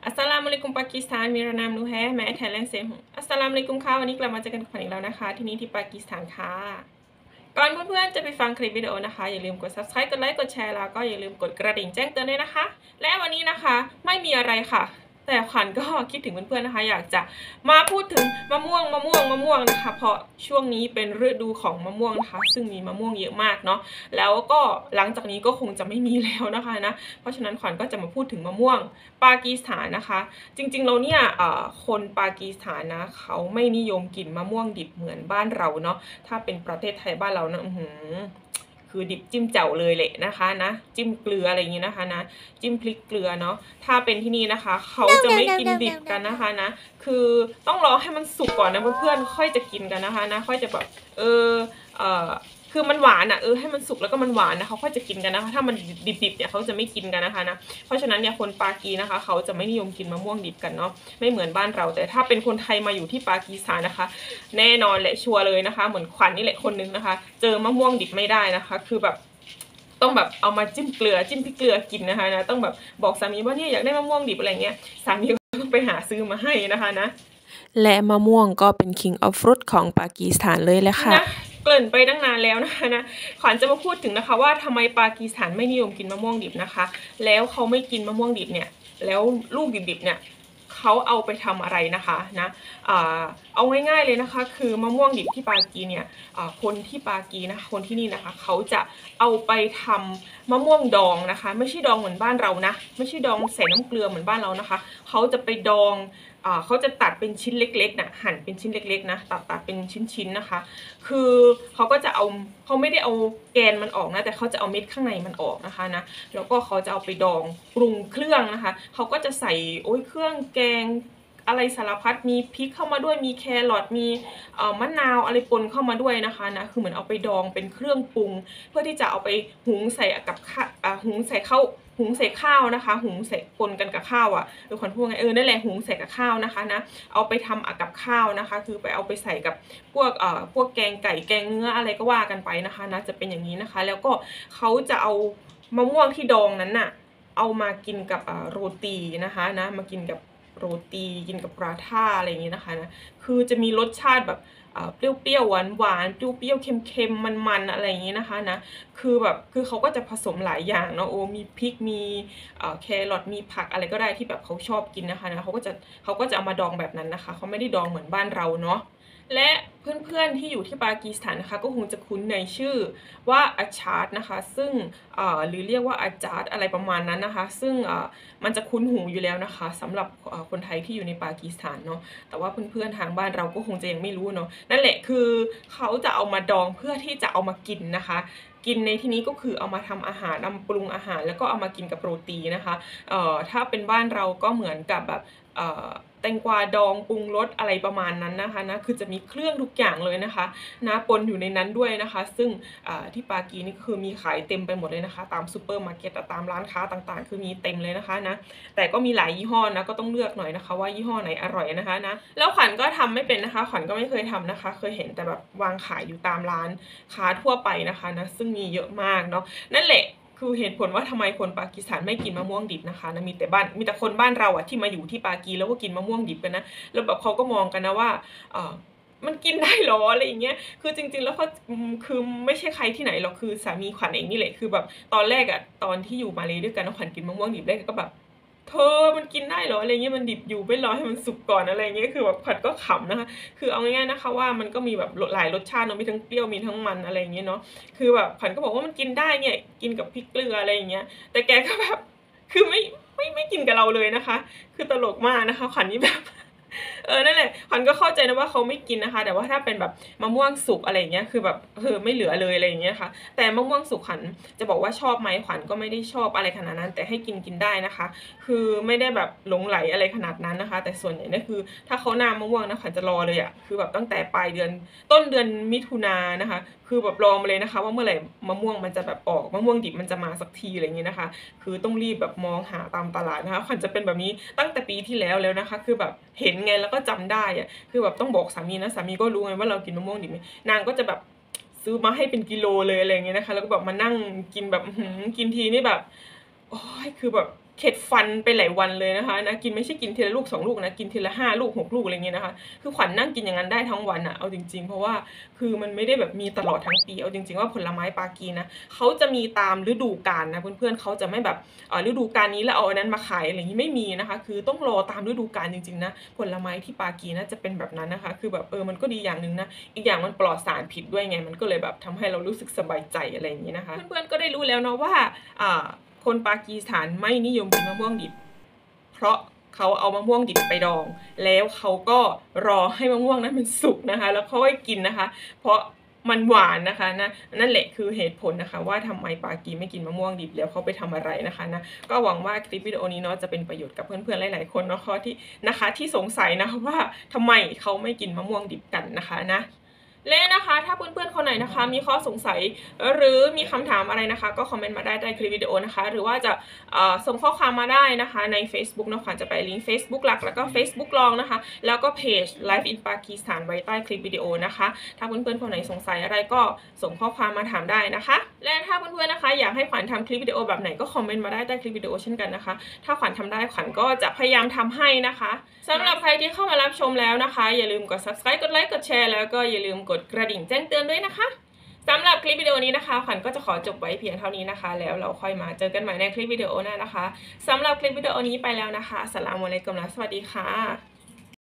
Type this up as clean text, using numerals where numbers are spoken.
อัสสลามุอะลัยกุมปากีสถานมีรานามนูแฮแม้ไทยแลนด์เซมอัสสลามุอะลัยกุมค่ะวันนี้กลับมาเจอกันกับขวัญอีกแล้วนะคะที่นี่ที่ปากีสถานค่ะก่อนเพื่อนๆจะไปฟังคลิปวิดีโอนะคะอย่าลืมกด subscribe กดไลค์กดแชร์แล้วก็อย่าลืมกดกระดิ่งแจ้งเตือนด้วยนะคะและวันนี้นะคะไม่มีอะไรค่ะแต่ขวัญก็คิดถึงเพื่อนๆนะคะอยากจะมาพูดถึงมะม่วงนะคะเพราะช่วงนี้เป็นฤดูของมะม่วงนะคะซึ่งมีมะม่วงเยอะมากเนาะแล้วก็หลังจากนี้ก็คงจะไม่มีแล้วนะคะนะเพราะฉะนั้นขวัญก็จะมาพูดถึงมะม่วงปากีสถานนะคะจริงๆเราเนี่ยคนปากีสถานนะเขาไม่นิยมกินมะม่วงดิบเหมือนบ้านเราเนาะถ้าเป็นประเทศไทยบ้านเรานะคือดิบจิ้มแจ่วเลยแหละนะคะนะจิ้มเกลืออะไรอย่างนี้นะคะนะจิ้มพริกเกลือเนาะถ้าเป็นที่นี่นะคะเขาจะไม่กินดิบกันนะคะนะคือต้องรอให้มันสุกก่อนนะเพื่อนๆค่อยจะกินกันนะคะนะค่อยจะแบบคือมันหวานอ่ะให้มันสุกแล้วก็มันหวานนะเขาค่อยจะกินกันนะคะถ้ามันดิบๆเนี่ยเขาจะไม่กินกันนะคะนะเพราะฉะนั้นเนี่ยคนปากีนะคะเขาจะไม่นิยมกินมะม่วงดิบกันเนาะไม่เหมือนบ้านเราแต่ถ้าเป็นคนไทยมาอยู่ที่ปากีสถานนะคะแน่นอนแหละชัวร์เลยนะคะเหมือนขวัญนี่แหละคนนึงนะคะเจอมะม่วงดิบไม่ได้นะคะคือแบบต้องแบบเอามาจิ้มเกลือจิ้มพริกเกลือกินนะคะนะต้องแบบบอกสามีว่าเนี่ยอยากได้มะม่วงดิบอะไรเงี้ยสามีก็ต้องไปหาซื้อมาให้นะคะนะและมะม่วงก็เป็น King of Fruit ของปากีสถานเลยแหละค่ะเกริ่นไปตั้งนานแล้วนะคะนะขวัญจะมาพูดถึงนะคะว่าทำไมปากีสถานไม่นิยมกินมะม่วงดิบนะคะแล้วเขาไม่กินมะม่วงดิบเนี่ยแล้วลูกดิบๆเนี่ยเขาเอาไปทำอะไรนะคะนะเอาง่ายๆเลยนะคะคือมะม่วงดิบที่ปากีเนี่ยคนที่ปากีนะคนที่นี่นะคะเขาจะเอาไปทำมะม่วงดองนะคะไม่ใช่ดองเหมือนบ้านเรานะไม่ใช่ดองใส่น้ำเกลือเหมือนบ้านเรานะคะเขาจะไปดองเขาจะตัดเป็นชิ้นเล็กๆนะหั่นเป็นชิ้นเล็กๆนะตัดเป็นชิ้นๆนะคะคือเขาก็จะเอาเขาไม่ได้เอาแกนมันออกนะแต่เขาจะเอาเม็ดข้างในมันออกนะคะนะแล้วก็เขาจะเอาไปดองปรุงเครื่องนะคะเขาก็จะใส่เครื่องแกงอะไรสารพัดมีพริกเข้ามาด้วยมีแครอทมีมะนาวอะไรปนเข้ามาด้วยนะคะนะคือเหมือนเอาไปดองเป็นเครื่องปรุงเพื่อที่จะเอาไปหุงใส่กับหุงใส่ข้าวนะคะหุงใส่ปนกันกับข้าวอ่ะหรือคนพูดไงนั่นแหละหุงใส่กับข้าวนะคะนะเอาไปทำกับข้าวนะคะคือไปเอาไปใส่กับพวกแกงไก่แกงเนื้ออะไรก็ว่ากันไปนะคะนะจะเป็นอย่างนี้นะคะแล้วก็เขาจะเอามะม่วงที่ดองนั้นน่ะเอามากินกับโรตีนะคะนะมากินกับโรตีกินกับปราท่าอะไรอย่างนี้นะคะนะคือจะมีรสชาติแบบเปรี้ยวๆหวานๆเปรี้ยวๆเค็มๆมันๆอะไรอย่างนี้นะคะนะคือเขาก็จะผสมหลายอย่างเนาะมีพริกมีแครอทมีผักอะไรก็ได้ที่แบบเขาชอบกินนะคะนะเขาก็จะเอามาดองแบบนั้นนะคะเขาไม่ได้ดองเหมือนบ้านเราเนาะและเพื่อนๆที่อยู่ที่ปากีสถานนะคะก็คงจะคุ้นในชื่อว่าอาชาร์ตนะคะซึ่งหรือเรียกว่าอาจาร์ตอะไรประมาณนั้นนะคะซึ่งมันจะคุ้นหูอยู่แล้วนะคะสำหรับคนไทยที่อยู่ในปากีสถานเนาะแต่ว่าเพื่อนๆทางบ้านเราก็คงจะยังไม่รู้เนาะนั่นแหละคือเขาจะเอามาดองเพื่อที่จะเอามากินนะคะกินในที่นี้ก็คือเอามาทำอาหารปรุงอาหารแล้วก็เอามากินกับโรตีนะคะถ้าเป็นบ้านเราก็เหมือนกับแบบแตงกวาดองปรุงรสอะไรประมาณนั้นนะคะนะคือจะมีเครื่องทุกอย่างเลยนะคะนะปนอยู่ในนั้นด้วยนะคะซึ่งที่ปากีนี่คือมีขายเต็มไปหมดเลยนะคะตามซูเปอร์มาร์เก็ตตามร้านค้าต่างๆคือมีเต็มเลยนะคะนะแต่ก็มีหลายยี่ห้อนะก็ต้องเลือกหน่อยนะคะว่ายี่ห้อไหนอร่อยนะคะนะแล้วขวัญก็ทำไม่เป็นนะคะขวัญก็ไม่เคยทำนะคะเคยเห็นแต่แบบวางขายอยู่ตามร้านค้าทั่วไปนะคะนะซึ่งมีเยอะมากเนาะนั่นแหละคือเหตุผลว่าทำไมคนปากีสถานไม่กินมะม่วงดิบนะคะนะมีแต่คนบ้านเราอะที่มาอยู่ที่ปากีแล้วก็กินมะม่วงดิบกันนะแล้วแบบเขาก็มองกันนะว่ามันกินได้หรออะไรอย่างเงี้ยคือจริงๆแล้วเขาคือไม่ใช่ใครที่ไหนหรอกคือสามีขวัญเองนี่แหละคือแบบตอนแรกอะตอนที่อยู่มาเลยด้วยกันขวัญกินมะม่วงดิบได้ก็แบบเธอมันกินได้หรออะไรเงี้ยมันดิบอยู่ไม่รอให้มันสุกก่อนอะไรเงี้ยคือแบบขวัญก็ขำนะคะคือเอาง่ายๆนะคะว่ามันก็มีแบบหลายรสชาติเนาะมีทั้งเปรี้ยวมีทั้งมันอะไรเงี้ยเนาะคือแบบขวัญก็บอกว่ามันกินได้เนี่ยกินกับพริกเกลืออะไรอย่างเงี้ยแต่แกก็แบบคือไม่กินกับเราเลยนะคะคือตลกมากนะคะขวัญนี่แบบนั่นแหละขวัญก็เข้าใจนะว่าเขาไม่กินนะคะแต่ว่าถ้าเป็นแบบมะม่วงสุกอะไรอย่างเงี้ยคือแบบไม่เหลือเลยอะไรอย่างเงี้ยค่ะแต่มะม่วงสุกขวัญจะบอกว่าชอบไหมขวัญก็ไม่ได้ชอบอะไรขนาดนั้นแต่ให้กินได้นะคะคือไม่ได้แบบหลงไหลอะไรขนาดนั้นนะคะแต่ส่วนใหญ่เนี่ยคือถ้าเขานามะม่วงนะขวัญจะรอเลยอ่ะคือแบบตั้งแต่ปลายเดือนต้นเดือนมิถุนายนนะคะคือแบบรอมาเลยนะคะว่าเมื่อไหร่มะม่วงมันจะแบบออกมะม่วงดิบมันจะมาสักทีอะไรอย่างเงี้ยนะคะคือต้องรีบแบบมองหาตามตลาดนะคะขวัญจะเป็นแบบนี้ตั้งแต่ปีที่แล้วนะคะคือแบบเห็นไงแล้วก็จำได้อะคือแบบต้องบอกสามีนะสามีก็รู้ไงว่าเรากินมะม่วงดิบนางก็จะแบบซื้อมาให้เป็นกิโลเลยอะไรเงี้ยนะคะแล้วก็แบบมานั่งกินแบบกินทีนี่แบบโอ้ยคือแบบเข็ดฟันไปหลายวันเลยนะคะนะกินไม่ใช่กินทีละลูก2 ลูกนะกินทีละ5 ลูก6 ลูกอะไรเงี้ยนะคะคือขวัญนั่งกินอย่างนั้นได้ทั้งวันเอาจริงๆเพราะว่าคือมันไม่ได้แบบมีตลอดทั้งปีเอาจริงๆว่าผลไม้ปากีนะเขาจะมีตามฤดูกาลนะเพื่อนๆเขาจะไม่แบบฤดูกาลนี้แล้วเอาอันนั้นมาขายอะไรอย่างนี้ไม่มีนะคะคือต้องรอตามฤดูกาลจริงๆนะผลไม้ที่ปากีนะจะเป็นแบบนั้นนะคะคือแบบมันก็ดีอย่างนึงนะอีกอย่างมันปลอดสารพิษด้วยไงมันก็เลยแบบทำให้เรารู้สึกสบายใจอะไรอย่างนี้นะคะเพื่อนๆก็ได้รู้แล้วเนาะว่าคนปากีสถานไม่นิยมกินมะม่วงดิบเพราะเขาเอามะม่วงดิบไปดองแล้วเขาก็รอให้มะม่วงนั้นมันสุกนะคะแล้วเขาค่อยกินนะคะเพราะมันหวานนะคะนั่นแหละคือเหตุผลนะคะว่าทำไมปากีไม่กินมะม่วงดิบแล้วเขาไปทำอะไรนะคะก็หวังว่าคลิปวิดีโอนี้เนาะจะเป็นประโยชน์กับเพื่อนๆหลายๆคนเนาะที่สงสัยนะคะว่าทำไมเขาไม่กินมะม่วงดิบกันนะคะและนะคะถ้าเพื่อนๆคนไหนนะคะมีข้อสงสัยหรือมีคำถามอะไรนะคะก็คอมเมนต์มาได้ใต้คลิปวิดีโอนะคะหรือว่าจะส่งข้อความมาได้นะคะใน Facebook นะขวัญจะไปลิงก์ Facebook หลักแล้วก็ Facebook รองนะคะแล้วก็เพจ Life in Pakistan ไว้ใต้คลิปวิดีโอนะคะถ้าเพื่อนๆคนไหนสงสัยอะไรก็ส่งข้อความมาถามได้นะคะและถ้าเพื่อนๆนะคะอยากให้ขวัญทำคลิปวิดีโอแบบไหนก็คอมเมนต์มาได้ใต้คลิปวิดีโอเช่นกันนะคะถ้าขวัญทำได้ขวัญก็จะพยายามทำให้นะคะสำหรับใครที่เข้ามารับชมแล้วนะคะอย่าลืมกด Subscribe กดไลค์กดแชร์แล้วก็อย่าลืมกดกระดิ่งแจ้งเตือนด้วยนะคะสำหรับคลิปวิดีโอนี้นะคะขวัญก็จะขอจบไว้เพียงเท่านี้นะคะแล้วเราค่อยมาเจอกันใหม่ในคลิปวิดีโอหน้านะคะสำหรับคลิปวิดีโอนี้ไปแล้วนะคะอัสสลามุอะลัยกุมและสวัสดีค่ะ